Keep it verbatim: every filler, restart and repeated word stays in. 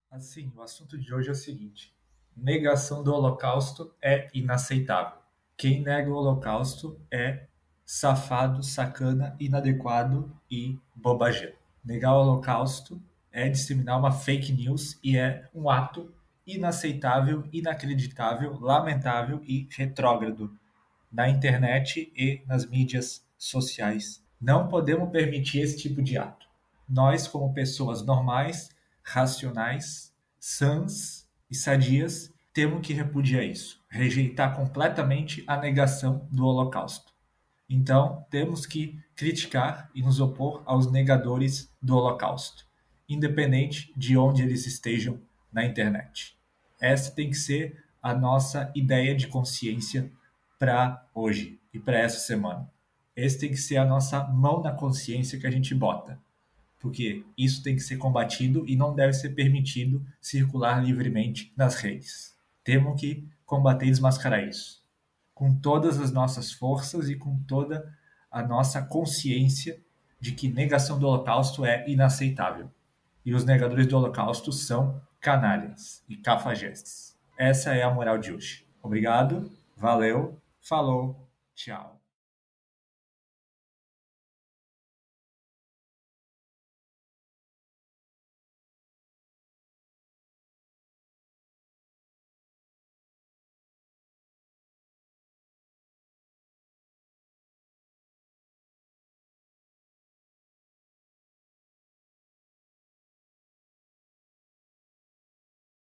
Assim, o assunto de hoje é o seguinte: negação do Holocausto é inaceitável. Quem nega o Holocausto é safado, sacana, inadequado e bobageiro. Negar o Holocausto é disseminar uma fake news e é um ato inaceitável, inacreditável, lamentável e retrógrado na internet e nas mídias sociais. Não podemos permitir esse tipo de ato. Nós, como pessoas normais, racionais, sãs e sadias, temos que repudiar isso, rejeitar completamente a negação do Holocausto. Então, temos que criticar e nos opor aos negadores do Holocausto, independente de onde eles estejam na internet. Essa tem que ser a nossa ideia de consciência para hoje e para essa semana. Esse tem que ser a nossa mão na consciência que a gente bota, porque isso tem que ser combatido e não deve ser permitido circular livremente nas redes. Temos que combater e desmascarar isso, com todas as nossas forças e com toda a nossa consciência de que negação do Holocausto é inaceitável. E os negadores do Holocausto são canalhas e cafajestes. Essa é a moral de hoje. Obrigado, valeu, falou, tchau.